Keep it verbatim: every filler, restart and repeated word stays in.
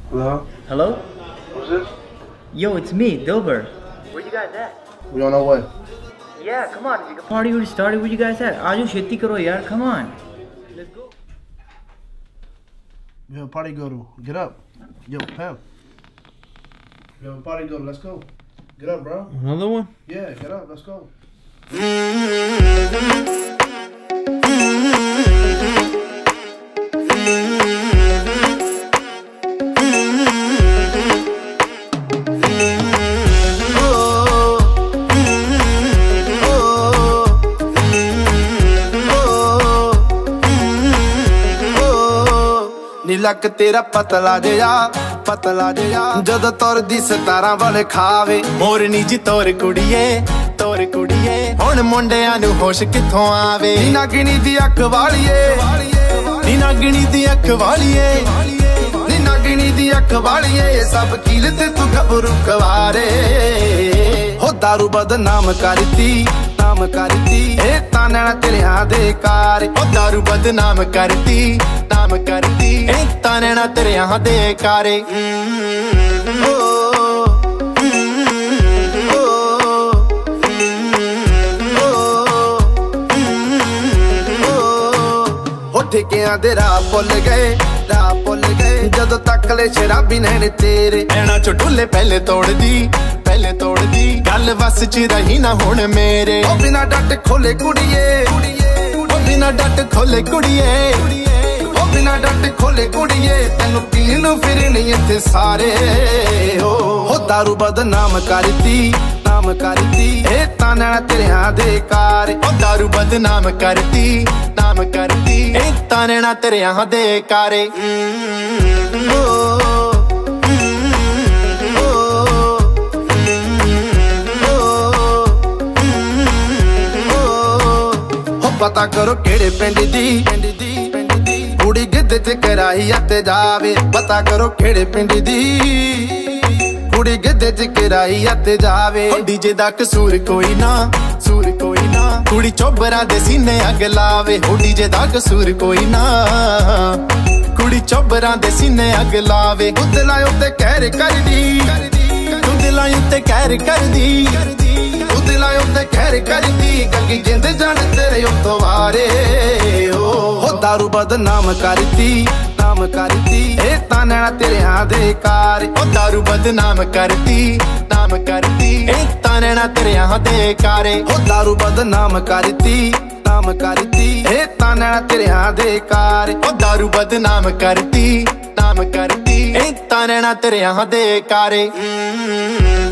Hello? Hello? Who's this? Yo, it's me, Dilber. Where you guys at? We on our way. Yeah, come on. The party already started. Where you guys at? Aajo sheti karo yaar. Come on. Let's go. We have a party to go to. Get up. Yo, Pam. We have a party to go to. Let's go. Get up, bro. Another one? Yeah, get up. Let's go. ਲੱਕ ਤੇਰਾ ਪਤਲਾ ਜਿਹਾ ਪਤਲਾ ਜਿਹਾ ਜਦੋਂ ਤੁਰਦੀ ਸਤਾਰਾਂ ਵਾਲੇ ਖਾਵੇ ਮੋਰਨੀ ਜੀ ਤੋਰ ਕੁੜੀਏ ਤੋਰ ਕੁੜੀਏ ਹੁਣ ਮੁੰਡਿਆਂ ਨੂੰ ਹੋਸ਼ ਕਿੱਥੋਂ ਆਵੇ ਨੀ ਨਾਗਣੀ ਦੀ ਅੱਖ ਵਾਲੀਏ ਨੀ ਨਾਗਣੀ ਦੀ ਅੱਖ ਵਾਲੀਏ ਨੀ ਨਾਗਣੀ ਦੀ ਅੱਖ ਵਾਲੀਏ ਸਭ ਕੀਲ ਤੇ ਤੂੰ ਗੱਭਰੂ ਕਵਾਰੇ ਹੋ ਦਾਰੂ ਬਦਨਾਮ ਕਰਤੀ ਨਾਮ ਕਰਤੀ ਇਹ ਤਾਂ ਨੈਣਾ ਤੇਰਿਆਂ ਦੇ ਕਾਰ ਹੋ ਦਾਰੂ ਬਦਨਾਮ ਕਰਤੀ ਨਾਮ ਕਰਤੀ ਇਹ ਤਾਂ ਨੈਣਾ ਤੇਰਿਆਂ ਦੇ ਕਾਰੇ ਹੋ ਠੇਕਿਆਂ ਦੇ ਰਾਹ ਭੁੱਲ ਗਏ ਰਾਹ ਭੁੱਲ ਗਏ ਜਦੋਂ ਤੱਕ ਲੈ ਸ਼ਰਾਬੀ ਨੈਣ ਤੇਰੇ ਨੈਣਾ ਚੋਂ ਢੁੱਲੇ ਪਹਿਲੇ ਤੋੜਦੀ ਪਹਿਲੇ ਤੋੜਦੀ ਗੱਲ ਵਸ ਚ ਰਹੀ ਨਾ ਹੁਣ ਮੇਰੇ ਉਹ ਬਿਨਾ ਡੱਟ ਖੋਲੇ ਕੁੜੀਏ ਉਹ ਬਿਨਾ ਡੱਟ ਖੋਲੇ ਕੁੜੀਏ ਉਹ ਬਿਨਾ ਡੱਟ ਖੋਲੇ ਕੁੜੀਏ ਤੈਨੂੰ ਪੀਣ ਨੂੰ ਫਿਰਨੀ ਇੱਥੇ ਸਾਰੇ ਹੋ ਦਾਰੂ ਬਦਨਾਮ ਕਰਤੀ ਨਾਮ ਕਰਤੀ ਇਹ ਤਾਂ ਨੈਣਾ ਤੇਰਿਆਂ ਦੇ ਕਾਰ ਉਹ ਦਾਰੂ ਬਦਨਾਮ ਕਰਤੀ ਨਾਮ ਕਰਤੀ ਇਹ ਤਾਂ ਨੈਣਾ ਤੇਰਿਆਂ ਦੇ ਕਾਰੇ ਪਤਾ ਕਰੋ ਕਿਹੜੇ ਪਿੰਡ ਦੀ ਪਿੰਡ ਦੀ ਪਿੰਡ ਦੀ ਕੁੜੀ ਗਿੱਧੇ ਚ ਕਰਾਈ ਅਤੇ ਜਾਵੇ ਪਤਾ ਕਰੋ ਕਿਹੜੇ ਪਿੰਡ ਦੀ ਕੁੜੀ ਗਿੱਧੇ ਚ ਕਰਾਈ ਅਤੇ ਜਾਵੇ ਡੀਜੇ ਦਾ ਕਸੂਰ ਕੋਈ ਨਾ ਸੂਰ ਕੋਈ ਨਾ ਕੁੜੀ ਚੋਬਰਾਂ ਦੇ ਸੀਨੇ ਅੱਗ ਲਾਵੇ ਹੋ ਡੀਜੇ ਦਾ ਕਸੂਰ ਕੋਈ ਨਾ ਕੁੜੀ ਚੋਬਰਾਂ ਦੇ ਸੀਨੇ ਅੱਗ ਲਾਵੇ ਦੁੱਧ ਲਾਇਓ ਤੇ ਕਹਿਰ ਕਰਦੀ ਦੁੱਧ ਲਾਇਓ ਤੇ ਕਹਿਰ ਕਰਦੀ ਦੁੱਧ ਲਾਇਓ ਤੇ ਕਹਿਰ ਕਰਦੀ ਗੰਗੀ ਜਿੰਦ ਜਾਣ ਤੇਰੇ ਉੱਤੋਂ ਵਾਰੇ ਹੋ ਦਾਰੂ ਬਦਨਾਮ ਕਰਤੀ ਨਾਮ ਕਰਤੀ ਇਹ ਤਾਂ ਨੈਣਾ ਤੇਰਿਆਂ ਦੇ ਕਾਰ ਉਹ ਦਾਰੂ ਬਦਨਾਮ ਕਰਤੀ ਨਾਮ ਕਰਤੀ ਇਹ ਤਾਂ ਨੈਣਾ ਤੇਰਿਆਂ ਦੇ ਕਾਰੇ ਉਹ ਦਾਰੂ ਬਦਨਾਮ ਕਰਤੀ ਨਾਮ ਕਰਤੀ ਇਹ ਤਾਂ ਨੈਣਾ ਤੇਰਿਆਂ ਦੇ ਕਾਰ ਉਹ ਦਾਰੂ ਬਦਨਾਮ ਕਰਤੀ ਨਾਮ ਕਰਤੀ ਇਹ ਤਾਂ ਨੈਣਾ ਤੇਰਿਆਂ ਦੇ ਕਾਰੇ